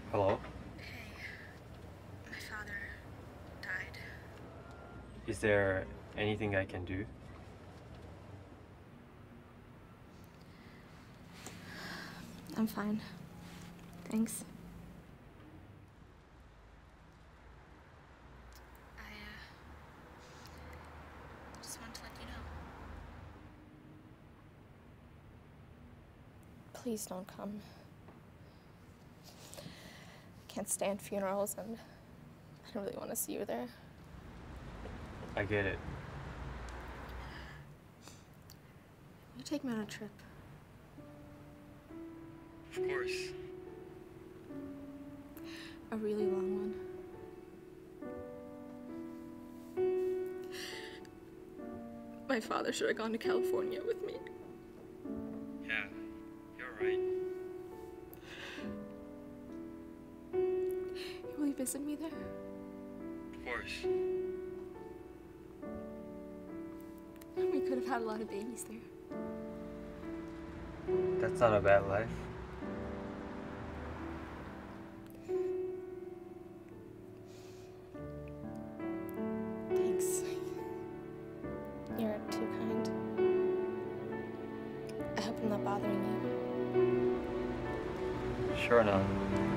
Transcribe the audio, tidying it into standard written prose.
Hello? Hey, my father died. Is there anything I can do? I'm fine. Thanks. I just wanted to let you know. Please don't come. I can't stand funerals, and I don't really want to see you there. I get it. You take me on a trip. Of course. A really long one. My father should have gone to California with me. Yeah, you're right. Will you visit me there? Of course. We could have had a lot of babies there. That's not a bad life. Thanks. You're too kind. I hope I'm not bothering you. Sure not.